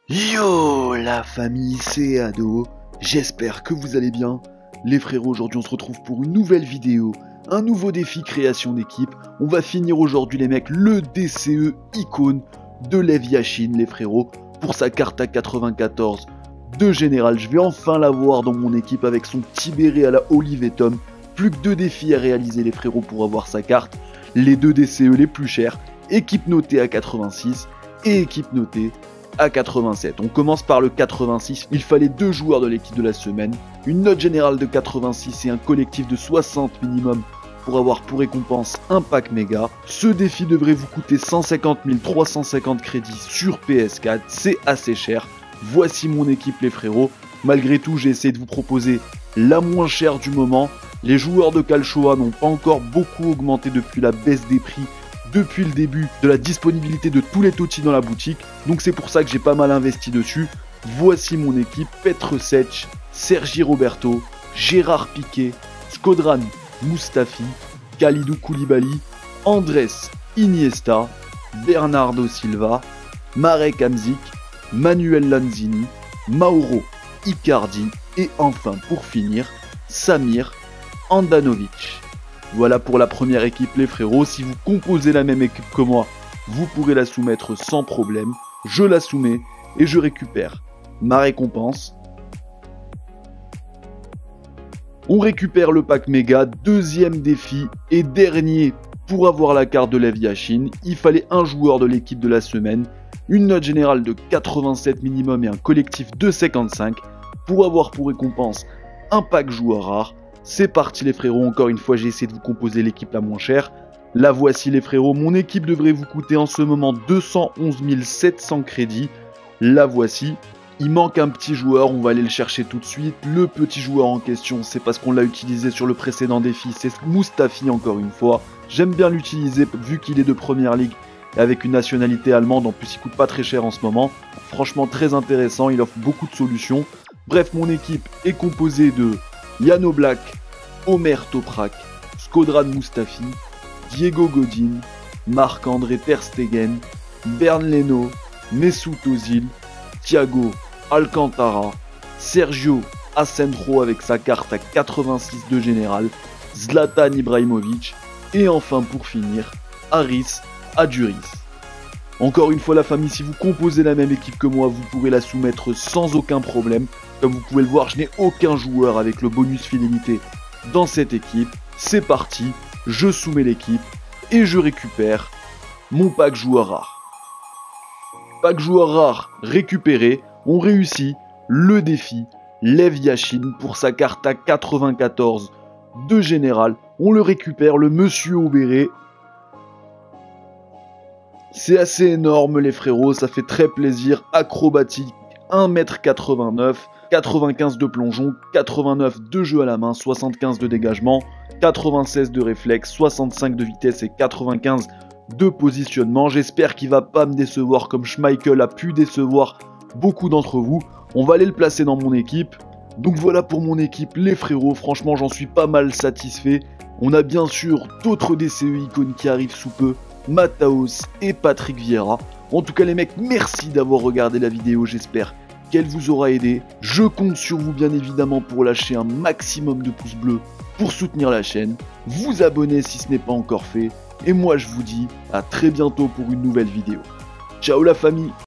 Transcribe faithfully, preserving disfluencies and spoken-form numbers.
Yo la famille, c'est Ado, j'espère que vous allez bien. Les frérots, aujourd'hui on se retrouve pour une nouvelle vidéo, un nouveau défi création d'équipe. On va finir aujourd'hui les mecs le D C E icône de Lev Yashin les frérots, pour sa carte à quatre-vingt-quatorze de général. Je vais enfin l'avoir dans mon équipe avec son petit béret à la Olive et Tom. Plus que deux défis à réaliser les frérots pour avoir sa carte. Les deux D C E les plus chers, équipe notée à quatre-vingt-six et équipe notée à quatre-vingt-sept. On commence par le quatre-vingt-six, il fallait deux joueurs de l'équipe de la semaine, une note générale de quatre-vingt-six et un collectif de soixante minimum pour avoir pour récompense un pack méga. Ce défi devrait vous coûter cent cinquante mille trois cent cinquante crédits sur P S quatre, c'est assez cher. Voici mon équipe les frérots. Malgré tout, j'ai essayé de vous proposer la moins chère du moment. Les joueurs de Kalchoa n'ont pas encore beaucoup augmenté depuis la baisse des prix, depuis le début de la disponibilité de tous les totis dans la boutique, donc c'est pour ça que j'ai pas mal investi dessus. Voici mon équipe: Petr Cech, Sergi Roberto, Gérard Piqué, Shkodran Mustafi, Kalidou Koulibaly, Andrés Iniesta, Bernardo Silva, Marek Hamsik, Manuel Lanzini, Mauro Icardi et enfin pour finir Samir Handanovic. Voilà pour la première équipe les frérots. Si vous composez la même équipe que moi, vous pourrez la soumettre sans problème. Je la soumets et je récupère ma récompense. On récupère le pack méga, deuxième défi et dernier pour avoir la carte de Lev Yashin. Il fallait un joueur de l'équipe de la semaine, une note générale de quatre-vingt-sept minimum et un collectif de cinquante-cinq pour avoir pour récompense un pack joueur rare. C'est parti les frérots, encore une fois j'ai essayé de vous composer l'équipe la moins chère. La voici les frérots, mon équipe devrait vous coûter en ce moment deux cent onze mille sept cents crédits. La voici, il manque un petit joueur, on va aller le chercher tout de suite. Le petit joueur en question, c'est parce qu'on l'a utilisé sur le précédent défi, c'est Mustafi encore une fois. J'aime bien l'utiliser vu qu'il est de première ligue et avec une nationalité allemande, en plus il coûte pas très cher en ce moment. Franchement très intéressant, il offre beaucoup de solutions. Bref, mon équipe est composée de Jan Oblak, Omer Toprak, Shkodran Mustafi, Diego Godin, Marc-André Ter Stegen, Bernd Leno, Mesut Ozil, Thiago Alcantara, Sergio Asenjo avec sa carte à quatre-vingt-six de général, Zlatan Ibrahimovic et enfin pour finir, Haris Adjuris. Encore une fois la famille, si vous composez la même équipe que moi, vous pourrez la soumettre sans aucun problème. Comme vous pouvez le voir, je n'ai aucun joueur avec le bonus fidélité dans cette équipe. C'est parti, je soumets l'équipe et je récupère mon pack joueur rare. Pack joueur rare récupéré, on réussit le défi Lev Yashin pour sa carte à quatre-vingt-quatorze de général. On le récupère, le monsieur au béret. C'est assez énorme les frérots, ça fait très plaisir. Acrobatique, un mètre quatre-vingt-neuf, quatre-vingt-quinze de plongeon, quatre-vingt-neuf de jeu à la main, soixante-quinze de dégagement, quatre-vingt-seize de réflexe, soixante-cinq de vitesse et quatre-vingt-quinze de positionnement. J'espère qu'il va pas me décevoir comme Schmeichel a pu décevoir beaucoup d'entre vous. On va aller le placer dans mon équipe. Donc voilà pour mon équipe les frérots, franchement j'en suis pas mal satisfait. On a bien sûr d'autres D C E icônes qui arrivent sous peu, Mataos et Patrick Vieira. En tout cas les mecs, merci d'avoir regardé la vidéo, j'espère qu'elle vous aura aidé. Je compte sur vous bien évidemment pour lâcher un maximum de pouces bleus pour soutenir la chaîne, vous abonner si ce n'est pas encore fait, et moi je vous dis à très bientôt pour une nouvelle vidéo. Ciao la famille!